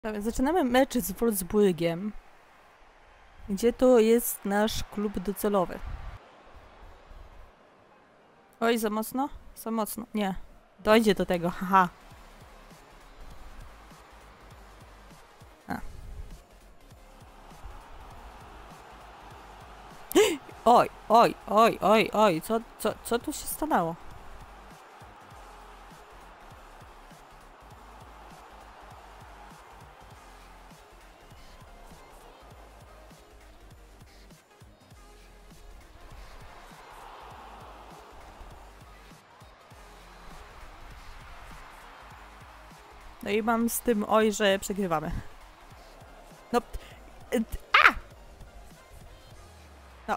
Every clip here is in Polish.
Dobra, zaczynamy mecz z Wolfsburgiem. Gdzie to jest nasz klub docelowy? Oj, za mocno? Za mocno. Nie. Dojdzie do tego, haha. A. Oj, oj, oj, oj, oj. Co tu się stanęło? No i mam z tym oj, że przegrywamy. No. A! No.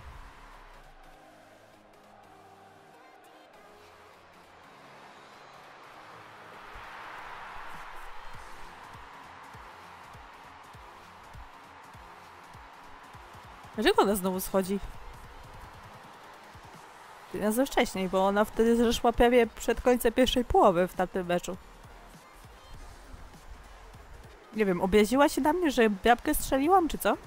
Dlaczego ona znowu schodzi? Ja za wcześniej, bo ona wtedy zeszła prawie przed końcem pierwszej połowy w tamtym meczu. Nie wiem, obraziła się na mnie, że bramkę strzeliłam, czy co?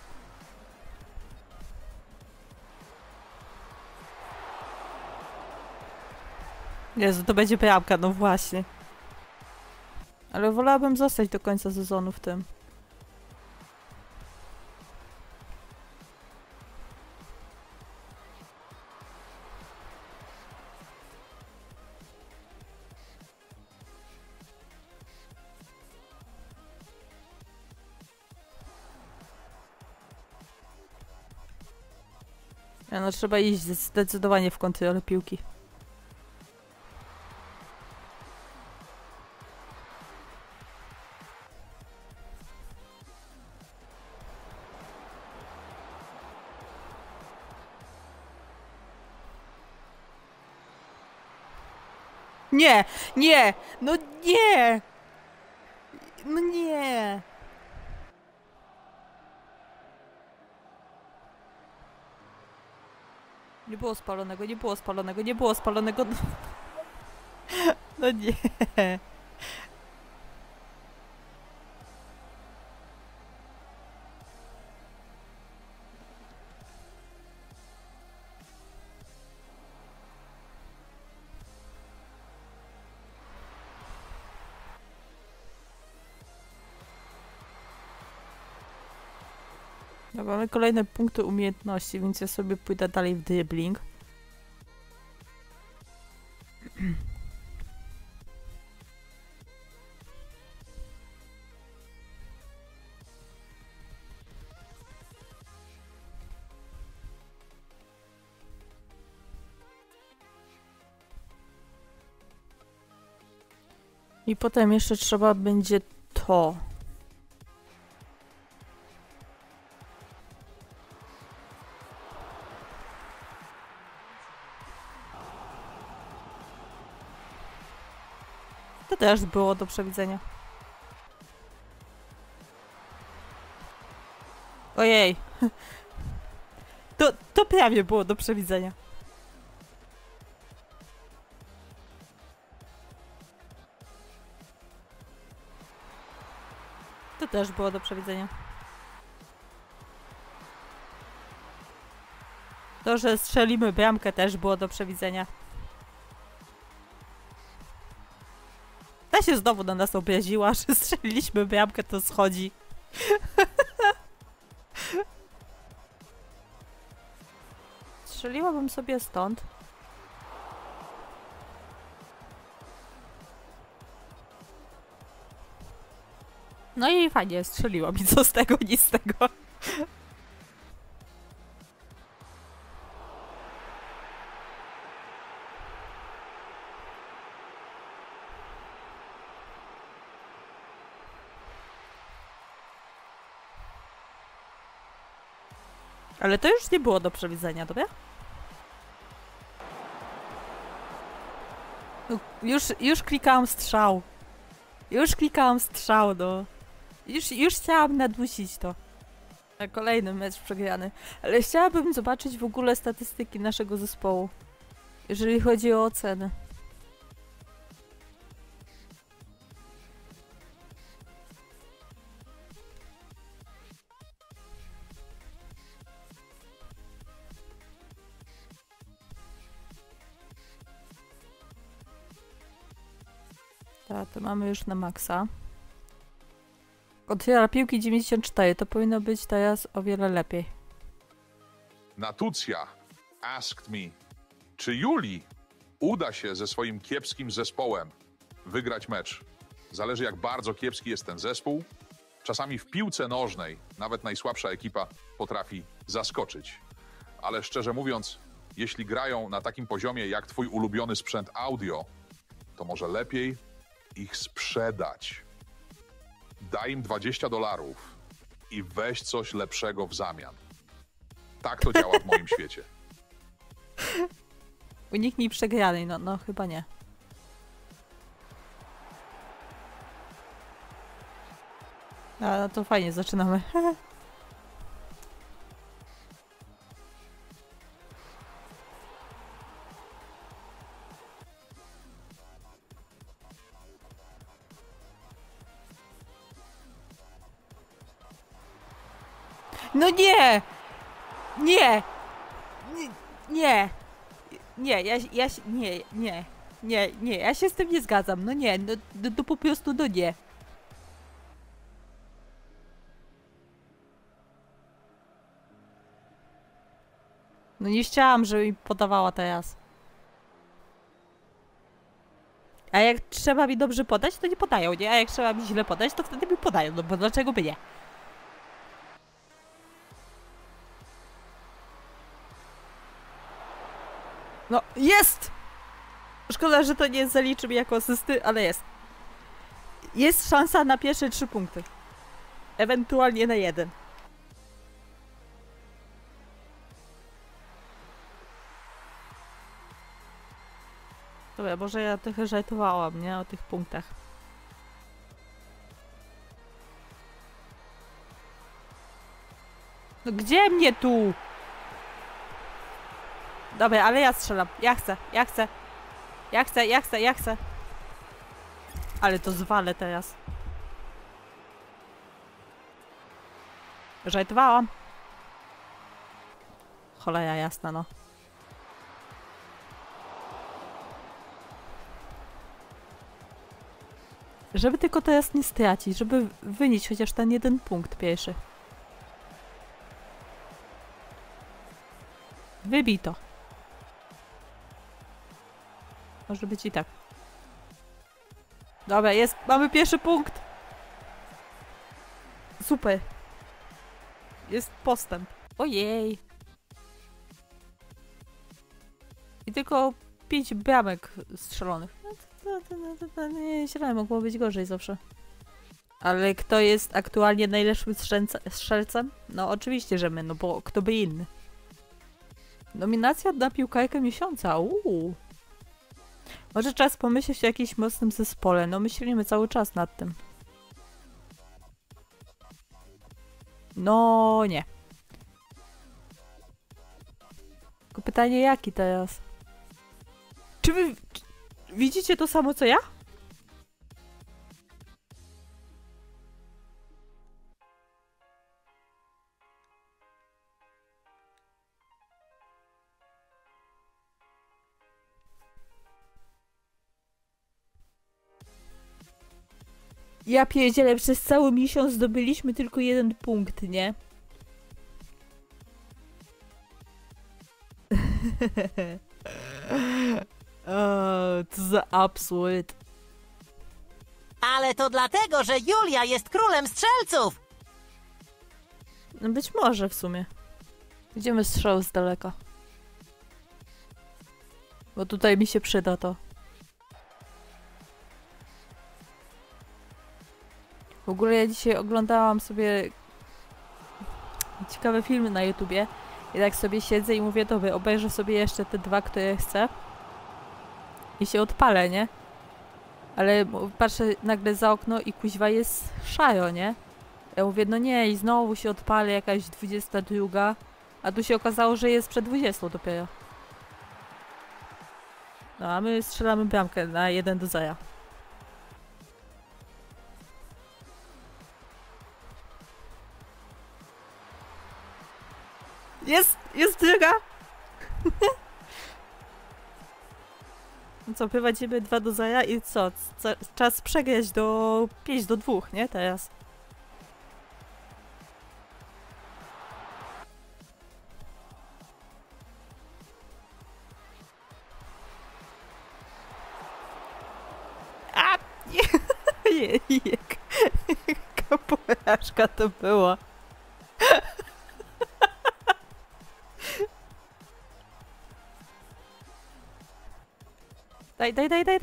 Jezu, to będzie bramka, no właśnie. Ale wolałabym zostać do końca sezonu w tym. No trzeba iść zdecydowanie w kontrolę piłki. Nie! Nie! No nie! No nie! Nie było spalonego, nie było spalonego, nie było spalonego. No nie. No, mamy kolejne punkty umiejętności, więc ja sobie pójdę dalej w dribbling. I potem jeszcze trzeba będzie to. To też było do przewidzenia. Ojej. To prawie było do przewidzenia. To też było do przewidzenia. To, że strzelimy bramkę, też było do przewidzenia. Ta się znowu na nas obraziła, że strzeliliśmy bramkę, to schodzi. Strzeliłabym sobie stąd. No i fajnie, strzeliłam i co z tego, nic z tego. Ale to już nie było do przewidzenia, dobra? No, już klikałam strzał. Już klikałam strzał, no. Już chciałam nadusić to. Na kolejny mecz przegrany. Ale chciałabym zobaczyć w ogóle statystyki naszego zespołu. Jeżeli chodzi o oceny. Tak, to mamy już na maksa. Otwiera piłki 94, to powinno być teraz o wiele lepiej. Natucja asked me, czy Julii uda się ze swoim kiepskim zespołem wygrać mecz. Zależy, jak bardzo kiepski jest ten zespół. Czasami w piłce nożnej nawet najsłabsza ekipa potrafi zaskoczyć. Ale szczerze mówiąc, jeśli grają na takim poziomie jak twój ulubiony sprzęt audio, to może lepiej ich sprzedać. Daj im $20 i weź coś lepszego w zamian. Tak to działa w moim świecie. Uniknij przegranej, no chyba nie. No to fajnie, zaczynamy. No nie! Nie! Nie! Nie, nie, ja się z tym nie zgadzam. No nie, no po prostu no nie. No nie chciałam, żeby mi podawała teraz. A jak trzeba mi dobrze podać, to nie podają, nie? A jak trzeba mi źle podać, to wtedy mi podają, no bo dlaczego by nie? No, jest! Szkoda, że to nie zaliczy mi jako asysty, ale jest. Jest szansa na pierwsze 3 punkty. Ewentualnie na 1. Dobra, może ja trochę żartowałam, nie? O tych punktach. No gdzie mnie tu? Dobra, ale ja strzelam. Ja chcę. Ale to zwalę teraz. Żartowałam. Cholera jasna, no. Żeby tylko teraz nie stracić, żeby wynieść chociaż ten 1 punkt pierwszy. Wybij to. Może być i tak. Dobra, jest. Mamy pierwszy punkt. Super. Jest postęp. Ojej. I tylko 5 bramek strzelonych. No to nie źle, mogło być gorzej zawsze. Ale kto jest aktualnie najlepszym strzelcem? No oczywiście, że my, no bo kto by inny. Nominacja na piłkarkę miesiąca. Może czas pomyśleć o jakimś mocnym zespole. No myślimy cały czas nad tym. No nie. Tylko pytanie jaki teraz? Czy wy widzicie to samo co ja? Ja pierdzielę, przez cały miesiąc zdobyliśmy tylko 1 punkt, nie? To za absurd. Ale to dlatego, że Julia jest królem strzelców! No być może w sumie. Idziemy strzał z daleka. Bo tutaj mi się przyda to. W ogóle ja dzisiaj oglądałam sobie ciekawe filmy na YouTubie i tak sobie siedzę i mówię, dobra, obejrzę sobie jeszcze te 2, które chcę i się odpalę, nie? Ale patrzę nagle za okno i kuźwa jest szaro, nie? Ja mówię, no nie, i znowu się odpalę jakaś 22, a tu się okazało, że jest przed 20 dopiero. No a my strzelamy bramkę na 1-0. Jest druga! No co, prowadzimy 2-0 i co? Czas przegrać do 5-2, nie? Teraz. A! Jejek. Porażka to była. Daj.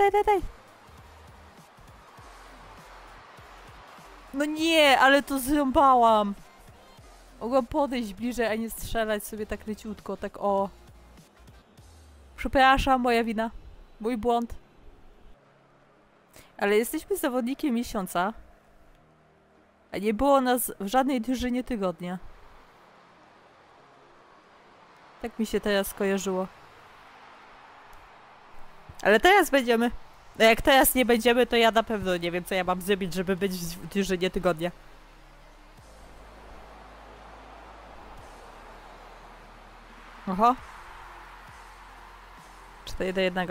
No nie, ale to zrąbałam. Mogłam podejść bliżej, a nie strzelać sobie tak leciutko, tak o. Przepraszam, moja wina. Mój błąd. Ale jesteśmy zawodnikiem miesiąca. A nie było nas w żadnej drużynie tygodnia. Tak mi się teraz skojarzyło. Ale teraz będziemy. No jak teraz nie będziemy, to ja na pewno nie wiem, co ja mam zrobić, żeby być w drużynie tygodnia. Oho. 4-1.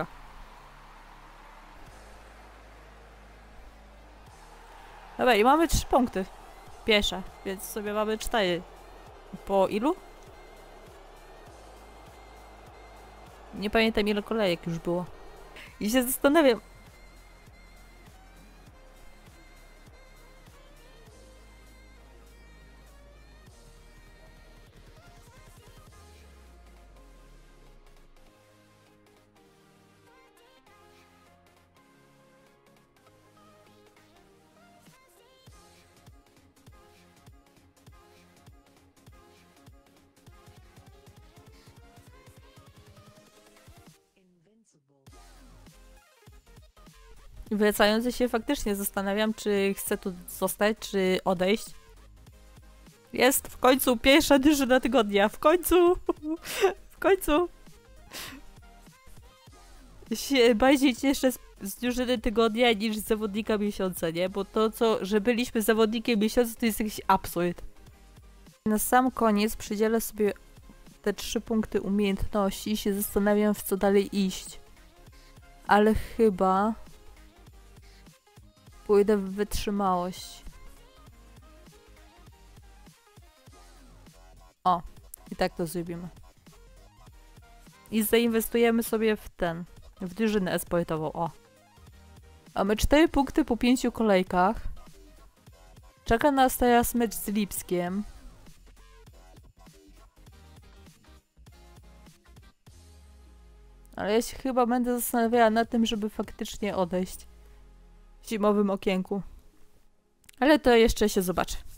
Dobra, i mamy 3 punkty. Pierwsze, więc sobie mamy 4. Po ilu? Nie pamiętam, ile kolejek już było. I się zastanawiam. Wracając się faktycznie zastanawiam, czy chcę tu zostać, czy odejść. Jest w końcu pierwsza drużyna tygodnia. W końcu! W końcu! Się bardziej cieszę z drużyny tygodnia niż z zawodnika miesiąca, nie? Bo to, że byliśmy zawodnikiem miesiąca, to jest jakiś absurd. Na sam koniec przydzielę sobie te 3 punkty umiejętności i się zastanawiam, w co dalej iść. Ale chyba pójdę w wytrzymałość. O, i tak to zrobimy. I zainwestujemy sobie w drużynę esportową, o. Mamy 4 punkty po 5 kolejkach. Czeka nas teraz mecz z Lipskiem. Ale ja się chyba będę zastanawiała nad tym, żeby faktycznie odejść w zimowym okienku. Ale to jeszcze się zobaczy.